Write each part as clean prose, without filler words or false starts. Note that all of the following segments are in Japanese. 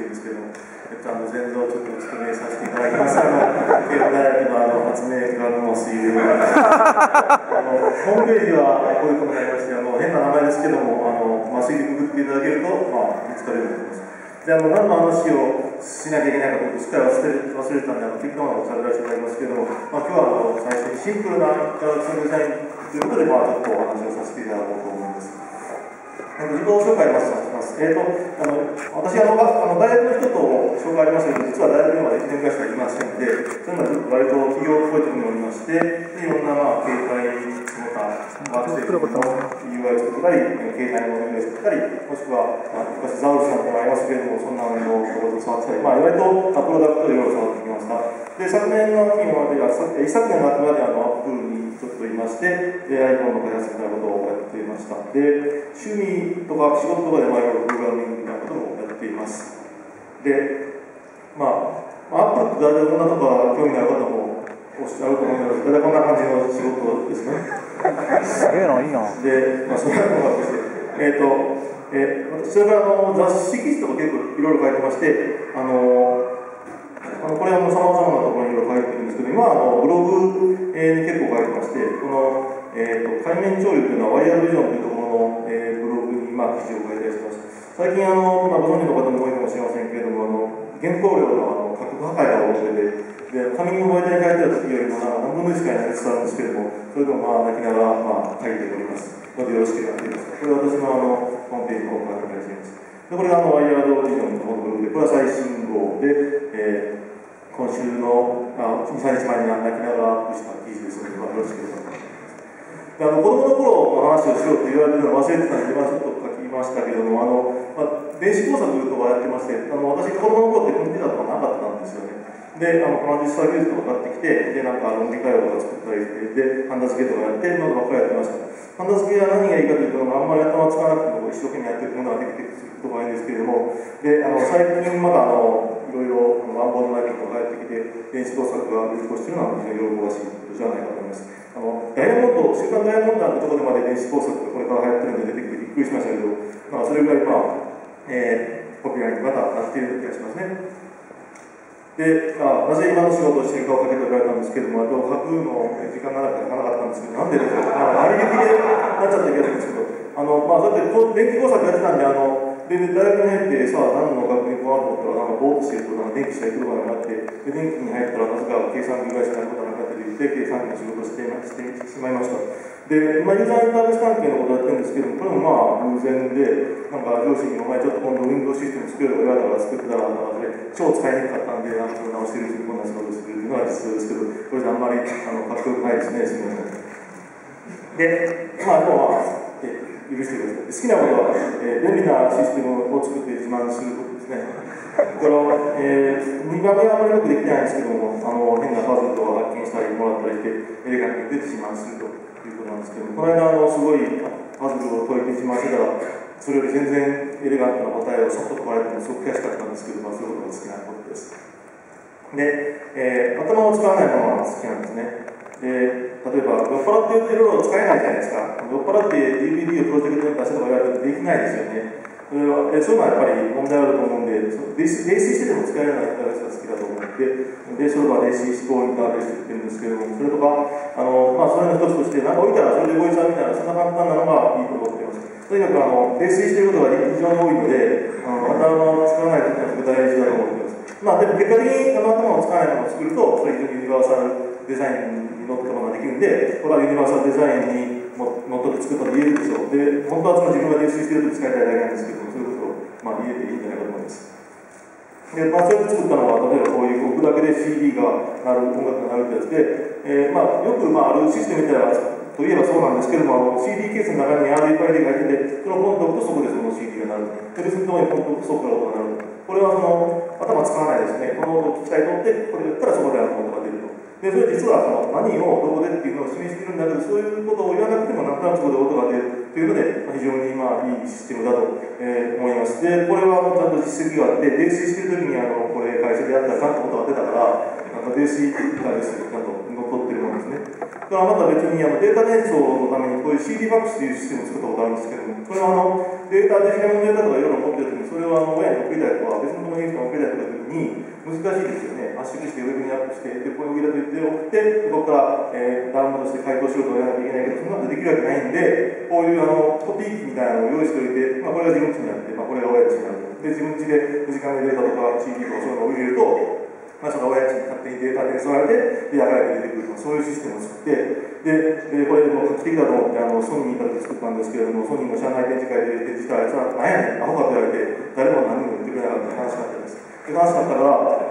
るんですけども、前座をちょっと説明させていただきます。慶応大学の発明家の水泳ホームページはこういうことになりまして、変な名前ですけども、麻酔でググっていただけると、見つかるようになります。で、何の話をしなきゃいけないかというと、しっかり忘れてたんで、適当なことをしゃべらせていただきますけども、今日は最初にシンプルなインタラクションデザインということで、ちょっとお話をさせていただこうと思います。自己紹介をまずさせます。私、大学の人と紹介ありましたけど、実は大学にまで1年ぐらいしかいませんで、そういうのはちょっと割と企業っぽいところにおりまして、いろんな携帯その他、ワークステーションの UI を作ったり、携帯の UI を作ったり、もしくは、昔ザウルスなんてのがありましたけれども、そんなのを触ってたり、意外とプロダクトをいろいろ触ってきました。で、昨年の秋まで、一昨年の秋までアップルにちょっといまして、iPhone の開発みたいなことをやっていました。で、趣味とか仕事とかでいろいろプログラミングみたいなこともやっています。で、アップルって大体こんなとこ興味のある方もおっしゃると思います。大体こんな感じの仕事ですね。 すげえな、いいな。 で、そういうのがあって、それから雑誌記事とか結構いろいろ書いてまして、これはさまざまなところにいろいろ書いてるんですけど、今はブログに結構書いてまして、この、海面潮流というのはワイヤードビジョンというところの、ブログに記事を書いたりしてます。最近ご存知の方も多いかもしれませんけれども、原稿料の価格破壊が多くて、で、紙の媒体に書いてある時よりも何分の1しかない伝わるんですけれども、それでも泣きながら書いております。のでよろしければやってみます。これは私のホームページの方から書いています。で、これがワイヤードビジョンのブログで、これは最新号で、今週の2、3日前に泣きながらアップした記事ですので、よろしければ。で、子供の頃の話をしようと言われてるのを忘れてたので、今ちょっと書きましたけれども、電子工作とかやってまして、私、子供の頃ってコンピューターとかなかったんですよね。で、この実際技術とか買ってきて、で、論理解話とか作ったりして、で、ハンダ付けとかやって、のばっかりやってました。ハンダ付けは何がいいかというと、あんまり頭使わなくても一生懸命やってるものができてくるとかいいんですけれども、で、最近まだいろいろ乱暴のないことが入ってきて、電子工作が流行しているのは非常に喜ばしいことじゃないかと思います。ダイヤモンド、週刊ダイヤモンドのところでまで電子工作がこれから流行ってるんで出てきてびっくりしましたけど、それぐらいポピュラーにまたなっている気がしますね。で、なぜ今の仕事をしているかをかけておられたんですけども、書くの時間がなかったんですけど、なんでですか、ありきでなっちゃった気がするんですけど、だって電気工作やってたんで、で、大学に入って、何の学年かなと思ったら、ぼーっとしてると、電気したいことがなくて、で、電気に入ったら、なぜか計算機会社のことがなかったりして、計算機の仕事をしてしまいました。で、ユーザーインターフェース関係のことをやってるんですけども、これも偶然で、上司に、お前ちょっと今度 Windows システム作るよ、親だから作ってたら、それ、超使いにくかったんで、直してるうちにこんな仕事をするというのは実情ですけど、これじゃあんまりかっこよくないですね、すみません。で、許してください。好きなことは、便利なシステムを作って自慢することですね。これは、2番目はあまりよくできてないんですけども、変なパズルを発見したりもらったりして、エレガントに自慢するということなんですけども、この間、すごいパズルを解いて自慢してたら、それより全然エレガントな答えをさっと解かれてもすごく悔しかったんですけど、そういうことが好きなことです。で、頭を使わないものが好きなんですね。で、例えば、酔っ払っていろいろ使えないじゃないですか。酔っ払って DVD をプロジェクトに出せとか言われるとできないですよね。そういうのはやっぱり問題あると思うんで、泥酔してても使えるようなインターフェースが好きだと思って、で、それは泥酔思考インターフェースって言ってるんですけれども、それとか、それの一つとして、置いたらそれで動いちゃうみたいな、そんな簡単なのがいいと思っています。とにかく、泥酔していることが非常に多いので、頭を使わないというのは大事だと思っています。でも結果的に頭を使わないものを作ると、それ非常にユニバーサルデザインに乗ったものができるんで、これはユニバーサルデザインに乗っ取って作ったと言えるでしょう。で、本当は自分が練習していると使いたいだけなんですけども、そういうことを言えていいんじゃないかと思います。で、それで作ったのは、例えばこういう置くだけで CD が鳴る、音楽が鳴るってやつで、よくあるシステムみたいなといえばそうなんですけども、CD ケースの中に RFID が入ってて、それをポンと置くとそこでその CD が鳴る。で、別のところにポンと置くとそこから音が鳴る。これは頭使わないですね。この音を機械取って、これをやったらそこで音が出ると。で、それ実は何をどこでっていうのを示しているんだけど、そういうことを言わなくてもなんとなくそこで音が出るというので、非常にいいシステムだと、思います。で、これはちゃんと実績があって、泥酔している時にこれ会社でやったらちゃんと音が出たから、泥酔インターフェースにちゃんと乗っ取ってるものですね。 これはまた別にデータ伝送のためにこういう CD ファックスというシステムを作ったことあるんですけども、これはデータ、デジタルのデータとかいろいろ持ってるときに、それを親に送りたいとか、別の友達に送りたいとかいうときに、難しいですよね。圧縮してウェブにアップして、で、ここに送りたいと言って送って、ここから、ダウンロードして回答しろとやらなきゃいけないけど、そんなことできるわけないんで、こういうコピー機みたいなのを用意しておいて、これが自分家にあって、これが親家にある。で、自分家で時間でデータとか CD とかそういうのを入れると、その親父に勝手にデータで伝われて、やがられて出てくると、そういうシステムを作って、で、これも画期的だと思ってソニーに行った時作ったんですけれども、ソニーの社内展示会で実はあいつは何やねん、アホかと言われて、誰も何も言ってくれなかった話だったんです。で、話だったから、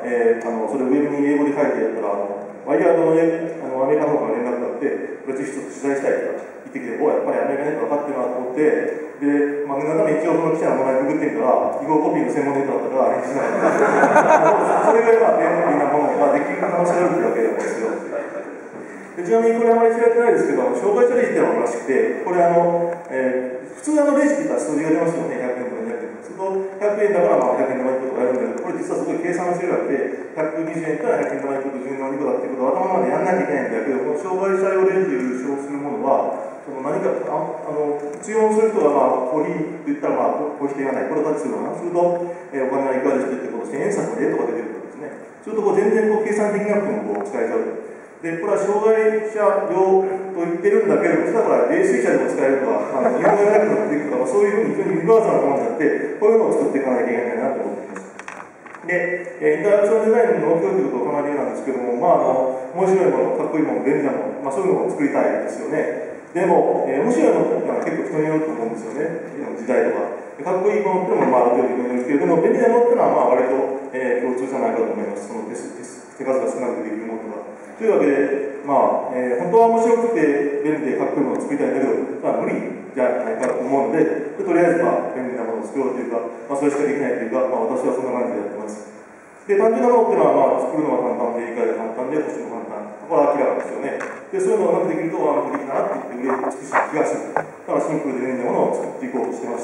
それをウェブに英語で書いてやったら、ワイヤードのアメリカの方から連絡があって、これぜひちょっと取材したいとか言ってきて、やっぱりアメリカネット分かってるなと思って、で、念のため一応その記者の名前ググってみたら、違法コピーの専門ネットだったから返事しなかった。それぐらい便利なものができる可能性があるというわけなんですよ。でちなみにこれあまり知られてないですけど、紹介したレジっていうのがあるらしくて、これ普通レジって言ったら数字が出ますよね、100円とか200円。すると100円だから100円玉1個とかやるんだけど、これ実はすごい計算してるわけで、120円から100円玉1個と10円2個だっていうことを頭までやんなきゃいけないんだけど、この障害者用レジを使用するものは、何か必要する人がコーヒーって言ったらコーヒーではない、これをタッチするのかな、すると、お金がいくらですってことして、円札の例とか出てくるんですね。すると全然計算できなくても使えちゃう。で、これは障害者用と言ってるんだけど、実はこれは泥酔者でも使えるとか、日本語がなくなっていくとか、そういうふうに非常にユニバーサルなものになって、こういうのを作っていかなきゃいけないなと思っています。で、インタラクションデザインの目標ということを考えているんですけども、面白いもの、かっこいいもの、便利なもの、そういうのを作りたいですよね。でも、面白いものって結構人によると思うんですよね、時代とか。かっこいいものっていうのもある程度人によるけれども、便利なものっていうのは割と、共通じゃないかと思います。その手数が少なくできるものとか。というわけで、本当は面白くて便利でかっこいいものを作りたいんだけど、無理じゃないかと思うので、とりあえず便利なものを作ろうというか、それしかできないというか、私はそんな感じでやってます。で、単純なものっていうのは、作るのが簡単で、理解が簡単で、保守も簡単。これは明らかですよね。で、そういうのがうまくできると、うまくできたなって言って、美しい気がする。だからシンプルで便利なものを作っていこうとしてまして、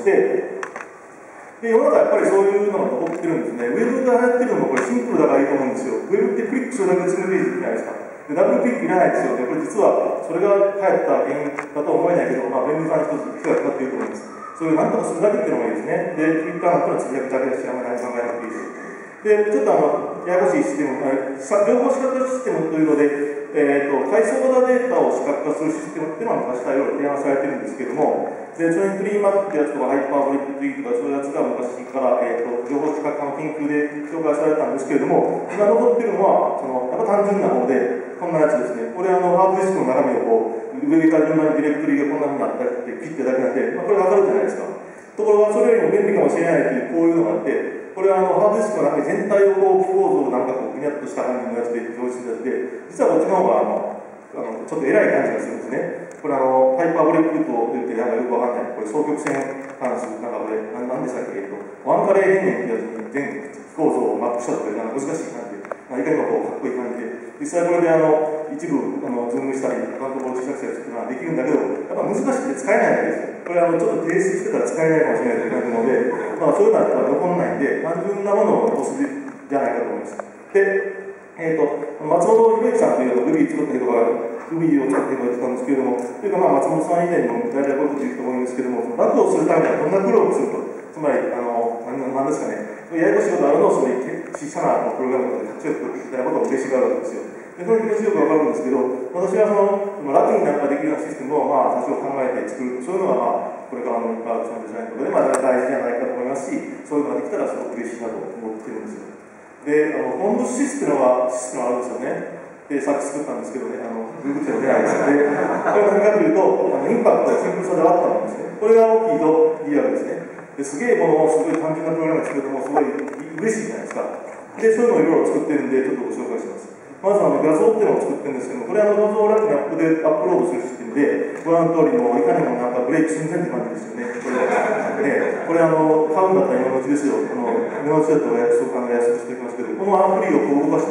で、世の中やっぱりそういうのが残ってるんですね。ウェブが流行ってるのもこれシンプルだからいいと思うんですよ。ウェブってクリックするだけで次のページじゃないですか。で、ダブルクリックいらないですよね。これ実は、それが流行った原因だとは思えないけど、便利さに一つ手がかかっていると思います。そういうなんとかするだけっていうのがいいですね。で、ツイッターなんかのつぶやきだけでしかあんまり考えなくていいです。で、ちょっとややこしいシステム、情報視覚化システムというので、階層型データを視覚化するシステムっていうのは昔からいろいろ提案されてるんですけども、で、それにフリーマップってやつとか、ハイパーボリックツイートとか、そういうやつが昔から、情報視覚化の研究で紹介されたんですけれども、今残ってるのは、やっぱ単純な方で、こんなやつですね。これハードディスクの中身を上から順番にディレクトリがこんなふうになったりって切ってるだけなんで、これわかるじゃないですか。ところが、それよりも便利かもしれないという、こういうのがあって、これはハードディスクの中身全体を構造をぐにゃっとした感じのやつで表示してて、実はこっちの方がちょっと偉い感じがするんですね。これハイパーボリックと言ってよくわかんない。これ双曲線関数、これ、何でしたっけ、ワンカレー変変ってやつに全構造をマップしたとか、難しい感じで、いかにもかっこいい感じで、実際これで一部ズームしたり、アカウントボール小さくしたりっていうのはできるんだけど、やっぱ難しくて使えないわけですよ。これちょっと提出してたら使えないかもしれないという感じなので、そういうのはやっぱ残らないんで、単純なものを残すじゃないかと思います。で、松本博之さんというRuby作った人が、Rubyを使って言ってたんですけれども、というか松本さん以前にも大体こういうこと言うと思うんですけども、楽をするためにはどんな苦労をすると、つまり、何ですかね、ややこしいことあるのを小さなプログラムとかで活用していただくことが嬉しがるわけですよ。で、その気持ちよくわかるんですけど、私は楽になんかできるようなシステムを多少考えて作る、そういうのがこれからのインタラクションデザインとかで大事じゃないかと思いますし、そういうのができたらすごく嬉しいなと思ってるんですよ。で、ホームシステムはあるんですよね。で、さっき作ったんですけどね、ググっても出ないですよね。これは何かというと、インパクトやシンプルさであったんですね。これが大きいといいわけですね。ですげえものをすごい単純なプログラムに作るともすごい嬉しいじゃないですか。で、そういうのをいろいろ作ってるんで、ちょっとご紹介します。まず画像っていうのを作ってるんですけども、これ画像を楽にアップロードするシステムで、ご覧の通りのいかにもブレイク寸前って感じですよね。これ買うんだったら今のうちですよ。今のうちだと約束しておきますけど、このアプリを動かして、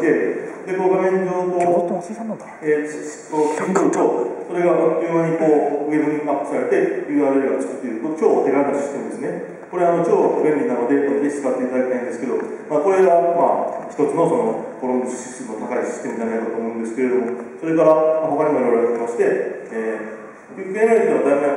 で、画面上切り取ると、それがあっという間にウェブにアップされて、URL が作っていると、超手軽なシステムですね。ここれ超便利なので、ぜひ使っていただきたいんですけど、これが一つのコロンブス指数の高いシステムじゃないかと思うんですけれども、それから他にもいろいろやってまして、クイックエネルギーの題名